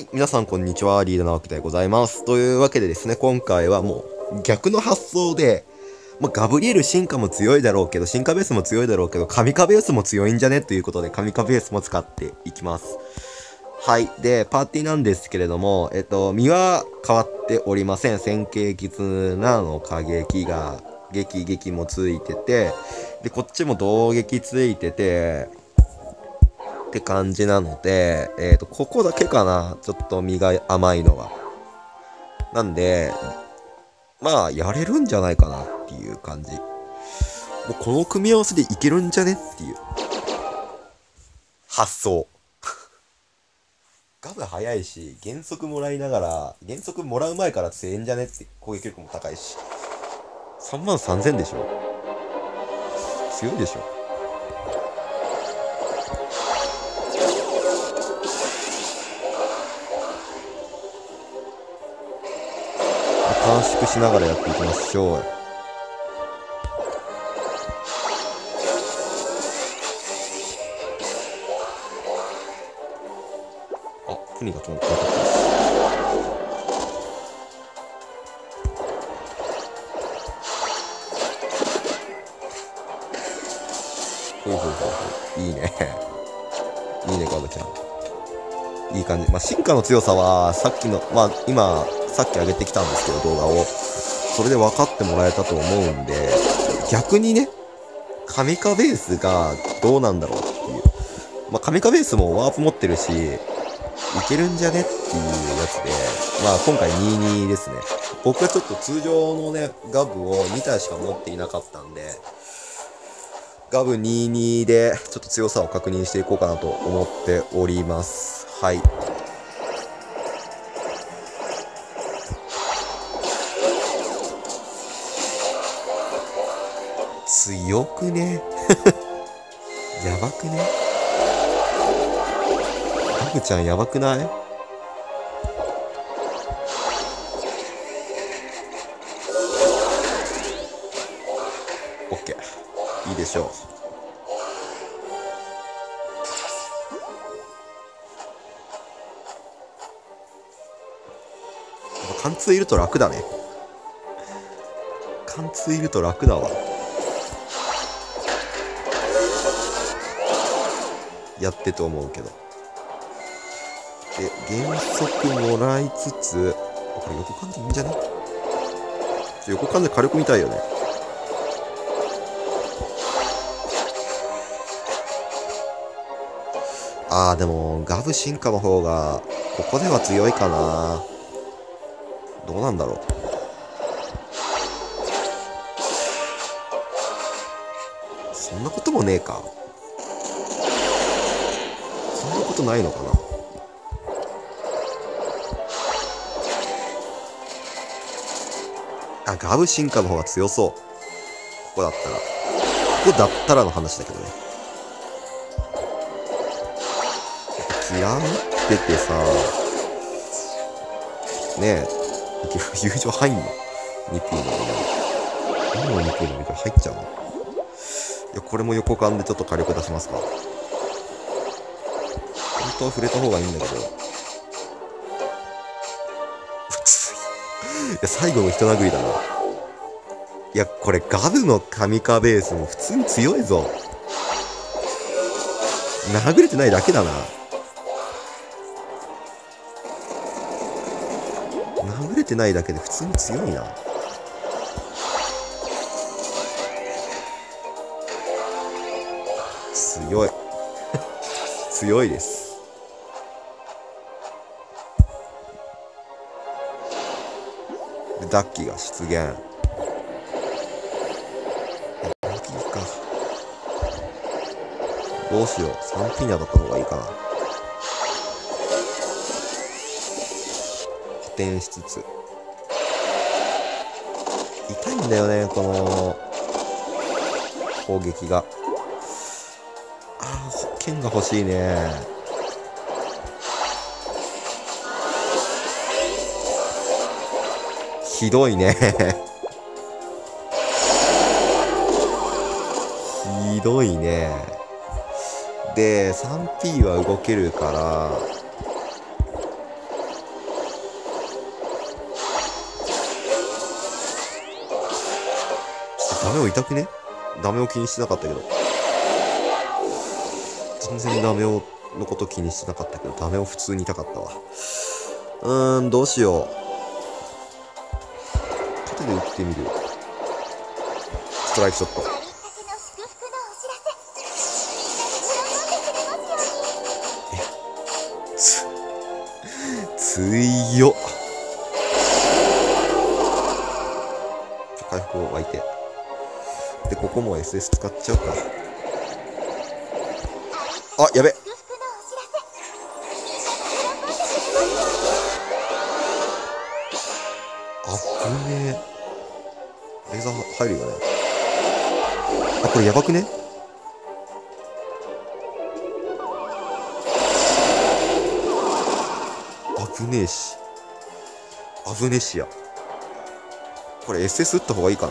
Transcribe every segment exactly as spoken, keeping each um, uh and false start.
い、皆さんこんにちは、リーダーなわけでございます。というわけでですね、今回はもう逆の発想で、まあ、ガブリエル進化も強いだろうけど、進化ベースも強いだろうけど、神化ベースも強いんじゃねということで、神化ベースも使っていきます。はい。で、パーティーなんですけれども、えっと、身は変わっておりません。線形絆の過激が、撃撃もついてて、で、こっちも同撃ついてて、って感じなので、えっと、ここだけかな、ちょっと身が甘いのは。なんで、まあ、やれるんじゃないかなっていう感じ。もうこの組み合わせでいけるんじゃねっていう発想。ガブ早いし、減速もらいながら、減速もらう前から強えんじゃねって攻撃力も高いし。さんまんさんぜんでしょ。強いでしょ。短縮しながらやっていきましょう。あ、船が止まったです。ほいほいほいほい。いいね。いいね、ガブちゃん。いい感じ。まあ、進化の強さは、さっきの、まあ、今、さっき上げてきたんですけど、動画を。それで分かってもらえたと思うんで、逆にね、神化ベースがどうなんだろうっていう。まあ、神化ベースもワープ持ってるし、いけるんじゃねっていうやつで、まあ、今回にじゅうにですね。僕はちょっと通常のね、ガブをに体しか持っていなかったんで、ガブにじゅうにでちょっと強さを確認していこうかなと思っております。はい。強くねやばくねガブちゃんやばくない？オッケー。いいでしょう。貫通いると楽だね。貫通いると楽だわ。やってと思うけど。で、減速もらいつつ、これ横感でいいんじゃね？横感で火力見たいよね。あー、でも、ガブ進化の方が、ここでは強いかな。どうなんだろう。そんなこともねえか。そんなことないのかな。あ、ガブ進化の方が強そう。ここだったら。ここだったらの話だけどね。嫌っててさ、ねえ、友情入んの ?にピー の何のにピーの友情入っちゃうの？いや、これも横感でちょっと火力出しますか。本当は触れた方がいいんだけど。いや、最後の人殴りだな。いや、これガブの神化ベースも普通に強いぞ。殴れてないだけだな。殴れてないだけで普通に強いな。強い。強いです。で、ダッキーが出現。ダッキーか。どうしよう。さんピーナだった方がいいかな。補填しつつ。痛いんだよね、この攻撃が。ああ、剣が欲しいね。ひどいね。ひどいね。で、スリーピー は動けるから、 メを痛くね？ダメを気にしてなかったけど。全然ダメをのこと気にしてなかったけど、ダメを普通に痛かったわ。うーん、どうしよう。縦で打ってみる。ストライクショット。え、つ、強っ。回復を湧いて。で、ここも エスエス 使っちゃうか。あ、やべ。あぶねえ。レーザー入るよね。あ、これやばくね？危ねえし。危ねえしや。これ エスエス 打った方がいいかな。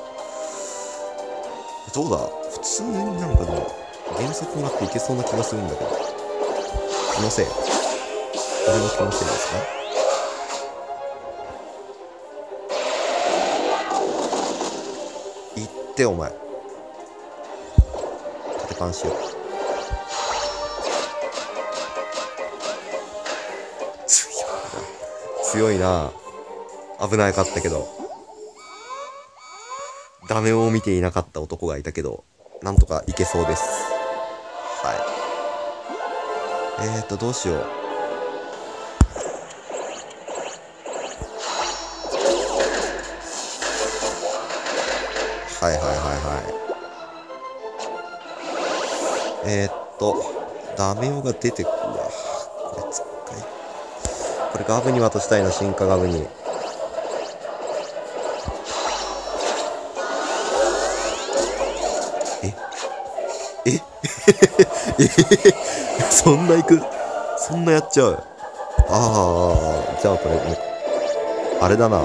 どうだ？普通になんかでも原則もらっていけそうな気がするんだけど。気のせい。俺の気のせいですか？いってお前。縦パンしよう。強いな。強いな。危なかったけど。ダメを見ていなかった男がいたけど、なんとかいけそうです。はい。えーと、どうしよう。はいはいはいはい。えーっと、ダメオが出てくるわ。これ使い。これガブに渡したいな、進化ガブに。えええそんな行く？そんなやっちゃう？ああ、じゃあこれ、もう、あれだな。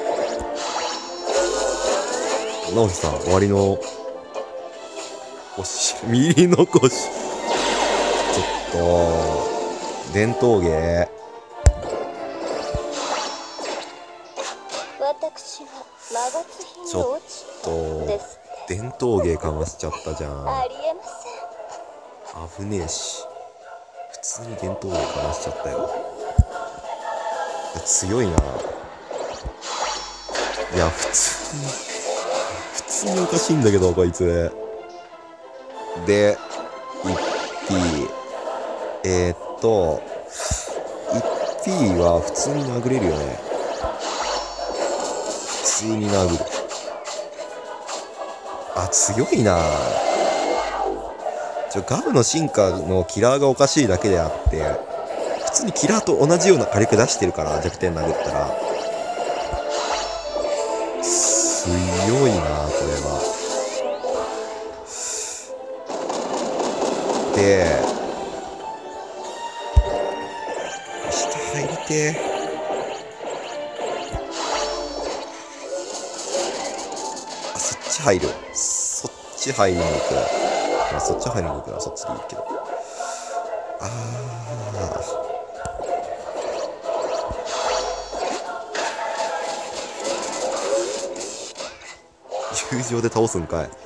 直樹さん、終わりの、おし、ミリ残し。ちょっと、伝統芸。ちょっと、伝統芸かましちゃったじゃん。危ねえし。普通に伝統芸かましちゃったよ。強いな。いや、普通に、普通におかしいんだけど、こいつ。で、いちピー。えー、っと、いちピー は普通に殴れるよね。普通に殴る。あ、強いな。ちょ、ガブの進化のキラーがおかしいだけであって、普通にキラーと同じような火力出してるから、弱点殴ったら。強いな、これは。で、下入りてー。あ、そっち入る。そっち入りに行く。まあ、そっち入りに行くのはそっちでいいけど。あー。友情で倒すんかい。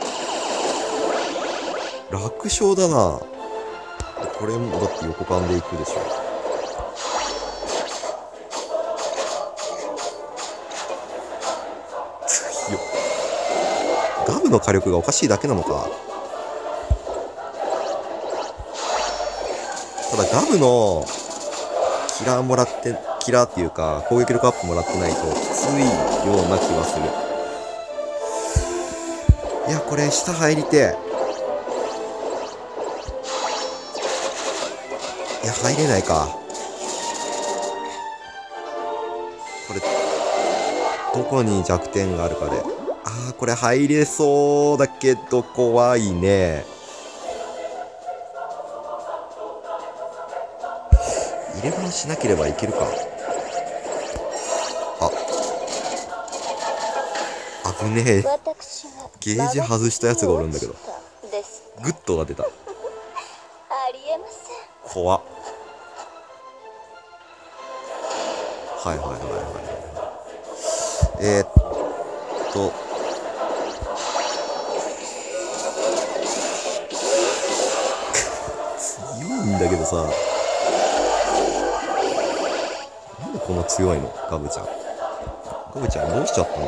楽勝だな。これもだって横間でいくでしょ。強っ。ガブの火力がおかしいだけなのか。ただガブのキラーもらって、キラーっていうか攻撃力アップもらってないときついような気はする。いや、これ下入りて。いや、入れないか。これ、どこに弱点があるかで。あー、これ入れそうだけど怖いね。入れ物しなければいけるか。あ、危ねえ。ゲージ外したやつがおるんだけど。グッドが出た。怖っ。はいはいはいはい。えー、っと、 んだけどさ、なんでこんな強いのガブちゃん。ガブちゃんどうしちゃったの？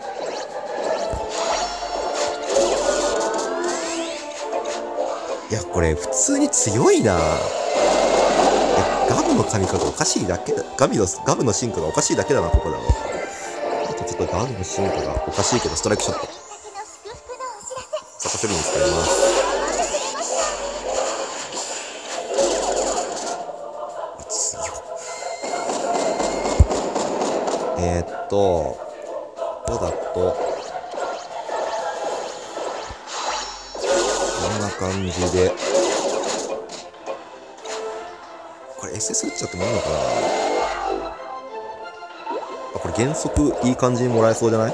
いや、これ普通に強いな。いや、ガブの神化がおかしいだけだ。ガビの、ガブの進化がおかしいだけだな、ここだろ。あとちょっとガブの進化がおかしいけど、ストライクショット。サコ処理に使います。強っ。えー、っと、ここだと、こんな感じで、これ エスエス 打っちゃってもいいのかな。あ、これ原則いい感じにもらえそうじゃない？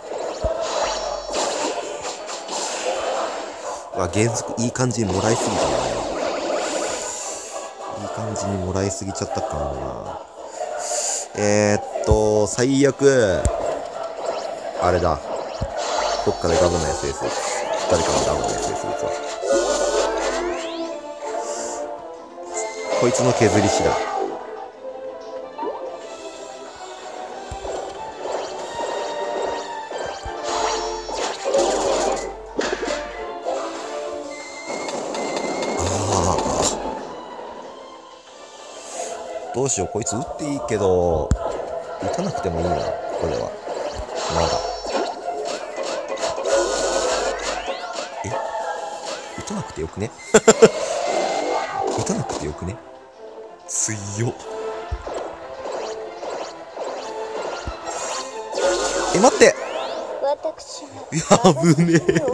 あ、原則いい感じにもらいすぎたな。いい感じにもらいすぎちゃったかな。えー、っと、最悪、あれだ。どっかでガブの エスエス。誰かのガブの エスエス 打つわ。こいつの削り師だ。ああ。どうしよう、こいつ打っていいけど、打たなくてもいいな、これは。まだ。え？打たなくてよくね？打たなくてよくね？強っ。え、待って。やぶねえ。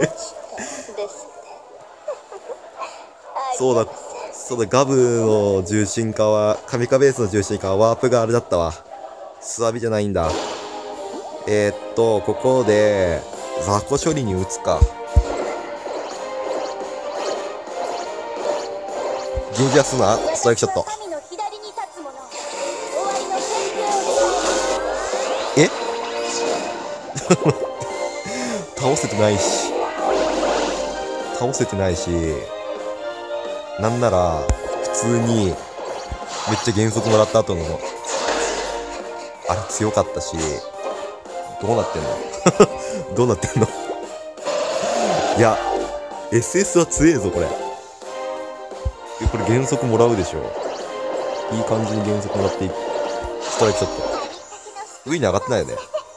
そうだ、そうだ、ガブの重心化は、神化ベースの重心化はワープがあれだったわ。スワビじゃないんだ。えー、っと、ここで、雑魚処理に打つか。ジンジャースナー、ストライクショット。え倒せてないし。倒せてないし。なんなら、普通に、めっちゃ減速もらった後の、あれ強かったし、どうなってんのどうなってんのいや、エスエス は強えぞ、これ。え、これ減速もらうでしょ。いい感じに減速もらっていく。ストライクショット。上に上がってないよね。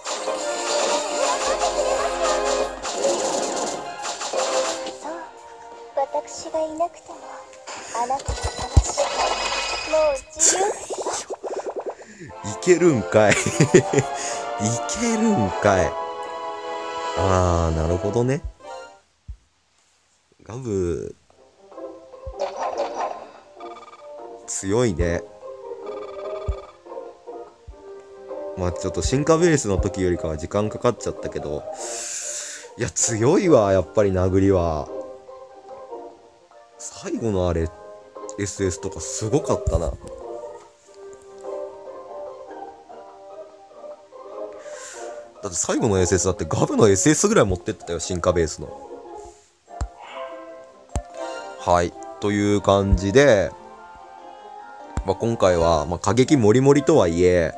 私がいなくても、あなたの魂はもう自由です。いけるんかい。いけるんかい。あー、なるほどね。ガブ、強いね。まあちょっと進化ベースの時よりかは時間かかっちゃったけど、いや強いわ、やっぱり殴りは。最後のあれ エスエス とかすごかったな。だって最後の エスエス だってガブの エスエス ぐらい持ってってたよ、進化ベースの。はい、という感じで、まあ、今回は、まあ、過激もりもりとはいえ、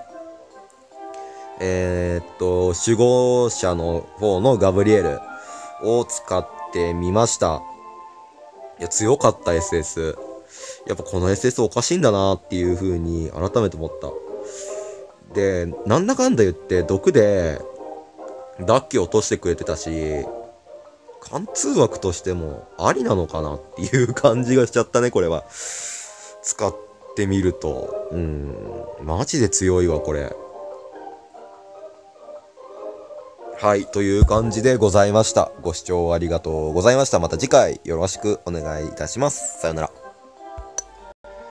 えー、っと、守護者の方のガブリエルを使ってみました。いや、強かった エスエス。やっぱこの エスエス おかしいんだなっていう風に改めて思った。で、なんだかんだ言って毒でダッキ落としてくれてたし、貫通枠としてもありなのかなっていう感じがしちゃったね、これは。使ってみると。うん。マジで強いわ、これ。はい、という感じでございました。ご視聴ありがとうございました。また次回よろしくお願いいたします。さよなら。